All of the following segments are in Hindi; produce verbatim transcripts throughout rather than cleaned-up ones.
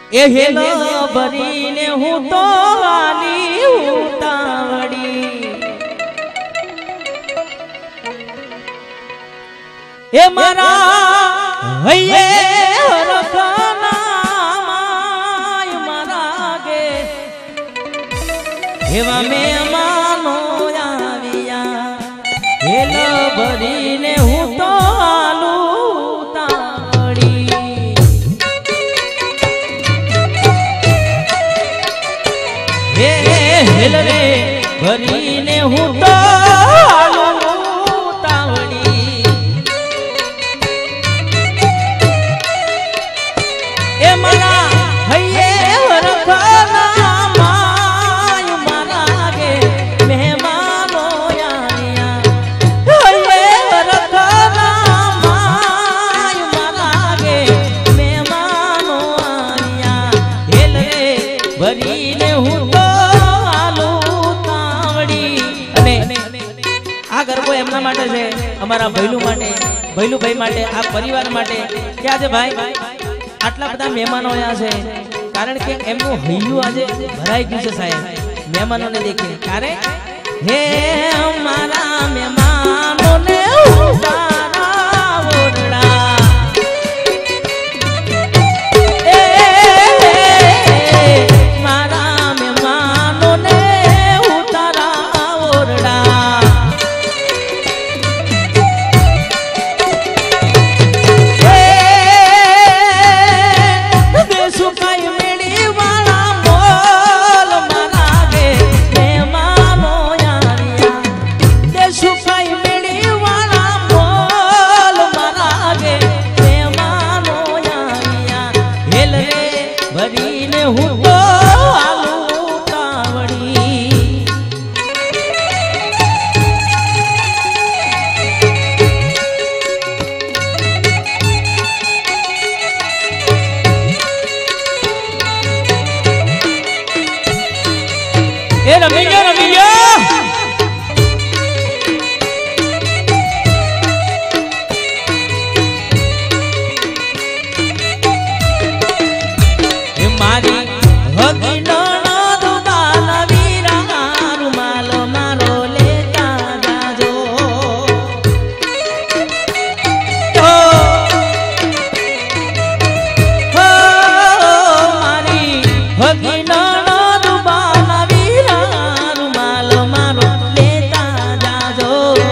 એ હેલો ભરીને હું તો આલી ઉતાવળી એ મારા હૈયે હરખના માય મારા ગે એવા મહેમાનો આવ્યા હેલો ભરીને હું તો હેલ રે ભરીને હું તો તાવડી એ મારા હૈયે હરખના માય મારા ગે મહેમાનો આવ્યા હૈયે હરખના માય મારા ગે મહેમાનો આવ્યા હેલ રે ભરીને હું તો એમના માટે છે અમારા ભૈલું માટે ભૈલું ભાઈ માટે આ પરિવાર માટે ક્યાં છે ભાઈ આટલા બધા મહેમાનો અહીંયા છે કારણ કે એમનું હૈયું આજે ભરાઈ ગયું છે સાહેબ મહેમાનોને દેખીને કારણ હે અમારા મહેમાનોને ઉતારા ઓરડા એ મારા મહેમાનોને ઉતારા ઓરડા ભરીને હું તો આલુ તાવડી એ રમી ગયો રમી ગયો મારી હગીનો દુબાલ વીરા રૂમાલ મારો લેતા જાજો હો મારી હગીનો દુબાલ વીરા રૂમાલ મારો લેતા જાજો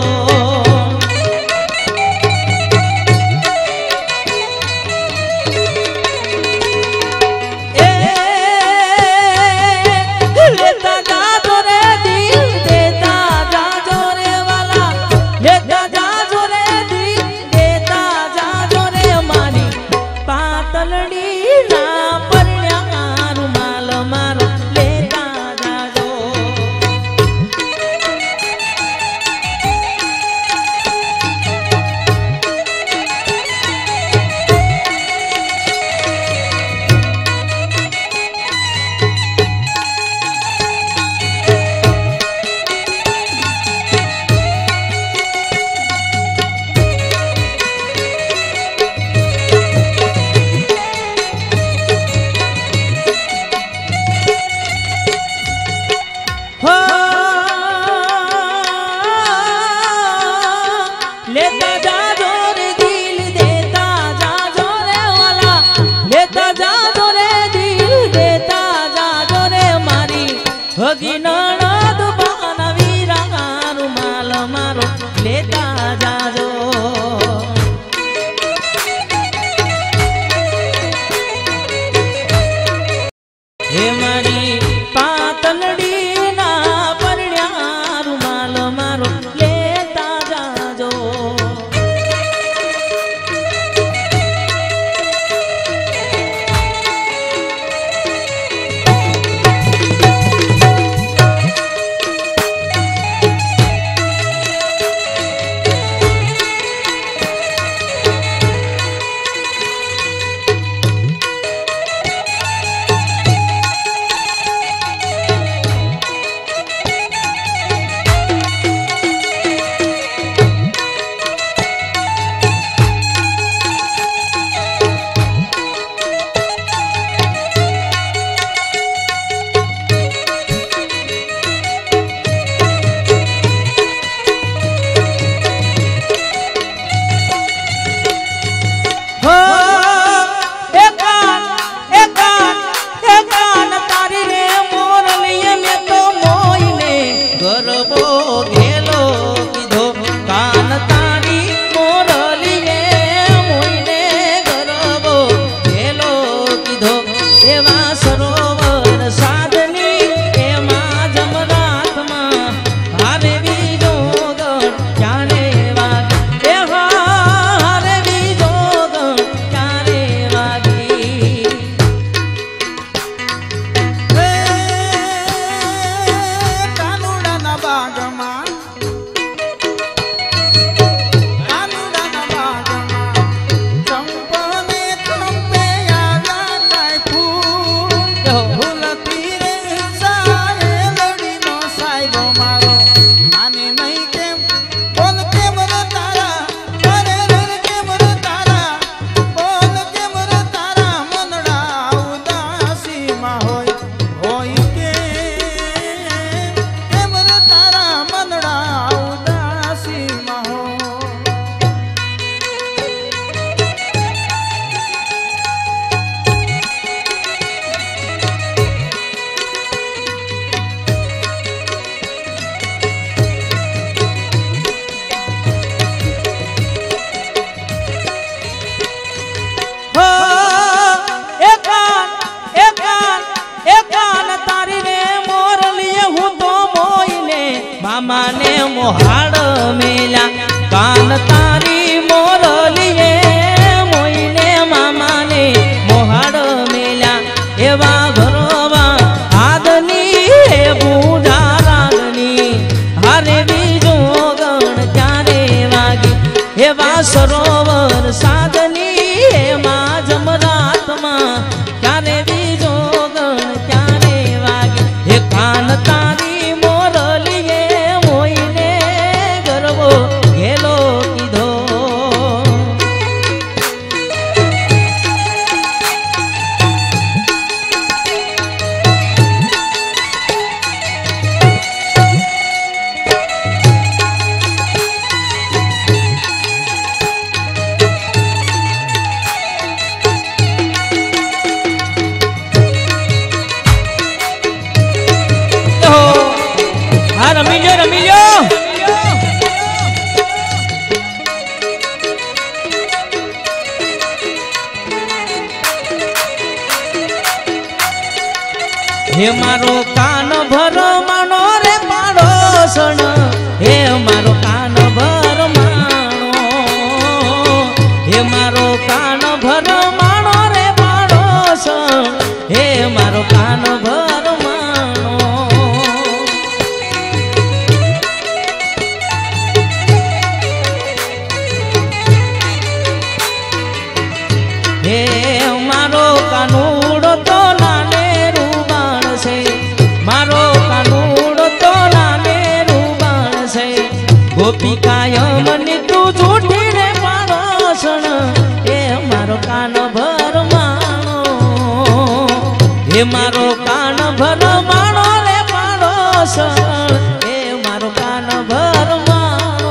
लेता जाजो रे दिल देता जाजो रे वाला लेता जाजो रे दिल देता जाजो रे मारी हगीनो दुबान वीरा रूमाल मारो लेता जाजो हे मारी पातलड़ी ना परण्या रूमाल मारो लेता जाजो ने मोहाड़ मेला कान तारी मोरलिए मोईने मामा ने मोहाड़ मेला एवा भरोवा आदनी हे बूझा रागनी हरे बीजो गण क्यारे वागी एवा सरोवर साधनी हे मां जमरात्मा क्यारे बीजो गण क्यारे वागी हे कान तारी मोरलिए मोईने गरबो गेलो कीधो रमीलो रमीलो हे मारो कान भर मानो रे पाड़ोसन हे मारो कान भर मानो हे मारो कान भर मानो रे पाड़ोसन हे मारो कान भर मानो हे मारो कानूड़ो तो नाने रूबाण से मारो कानूड़ो तो नाने रूबाण से गोपिकाय मनी तू झूठी रे पाड़ोसन हे मारो कान भर मानो हे मारो कान भर मानो रे पाड़ोसन हे मारो कान भर मानो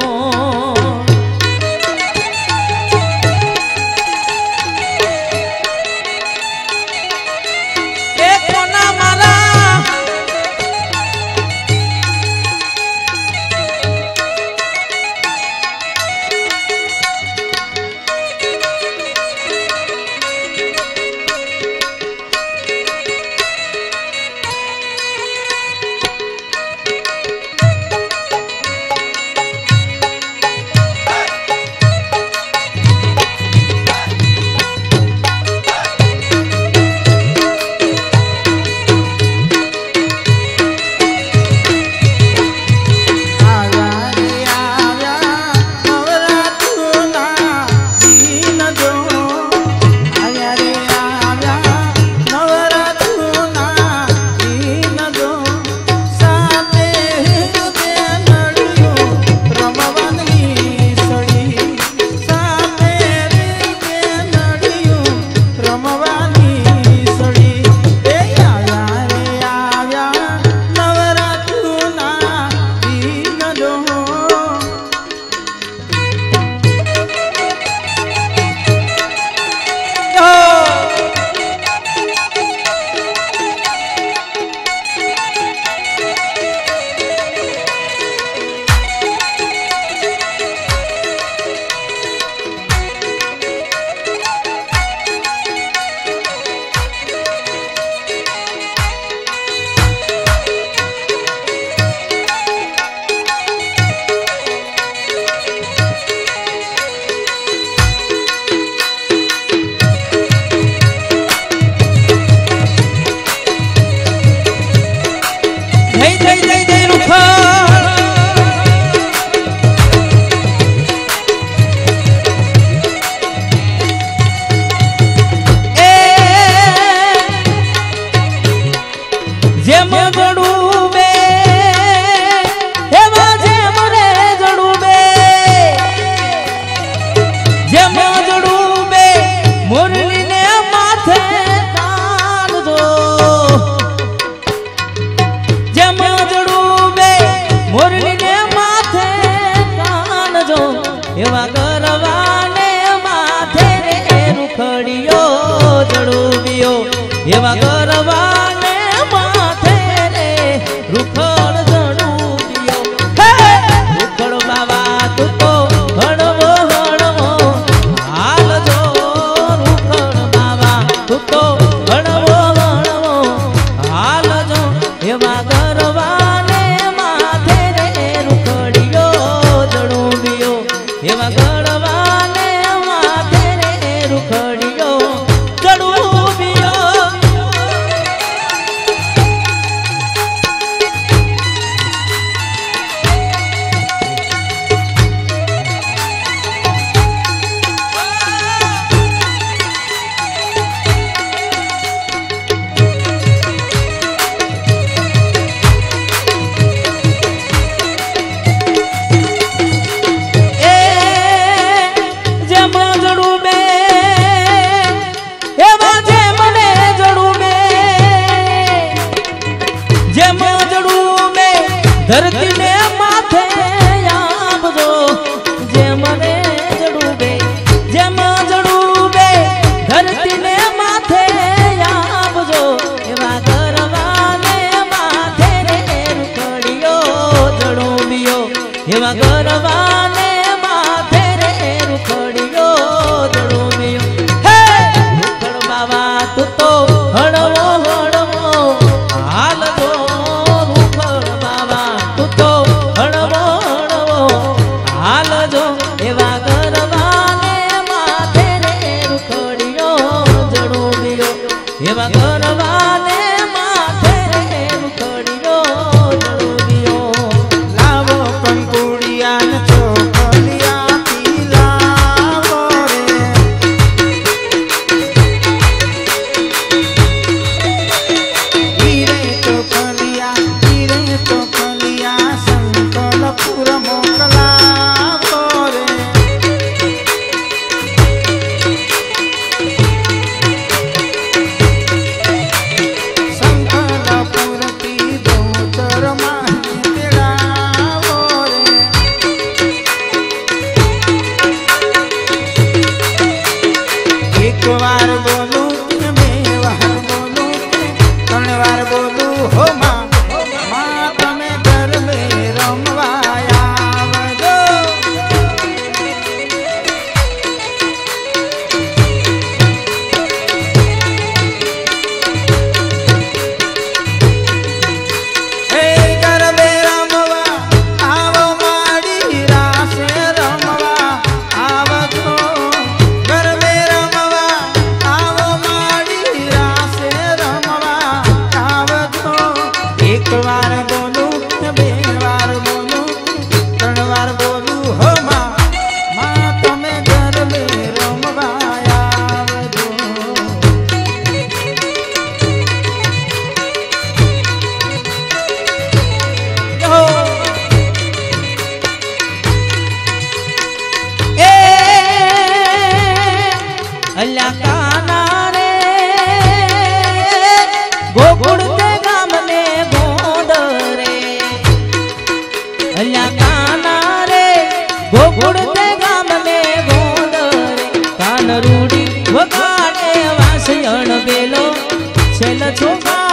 एवा गरवाने माथे रे रुखड़ियो जड़ूबियो एवा गरवाने माथे रे रुखड़ जड़ूबियो रुखड़ बाबा तू तो हड़वो हड़वो हाल जो रुखड़ बाबा तू तो हड़वो हड़वो हाल जो एवा गरवाने माथे रे ગળવાને માથે રે રૂખડિયો ચડુબિયો धरती ने माथे आपजो जे मने जड़ूबे जेम जड़ूबे धरती ने माथे आपजो एवा गरवाने माथे रे रुखड़ियो जड़ूबियो एवा गरवाने माथे रे रुखड़ियो जड़ूबियो हे रुखड़ बाबा तू तो हड़वो हड़वो हाल दो एवा गरवाने माथे रे रुखड़ियो जड़ूबियो लावो कंकुड़िया न चोकलिया पीलावो रे हीरे चोकलिया हीरे चोकलिया संकलपुर मोकलावो रे एक बार बोलू बे बार बोलू त्रण बार बोलू हो मां मां तमे घर में रमवाया आवजो हे घर में रमवा आवो माड़ी रासे रमवा आवजो घर में एक बार बोलू बे बार बोलू त्रण बार बोलू हो मां मां तमे घर में रमवाया आवजो ए अल्लाह काना रे गोकुड़ ते गाम ने गोंद रे अल्लाह काना रे गोकुड़ ते गाम ने गोंद रे कान रूड़ी वगाड़े वासण बेलो छेल छोका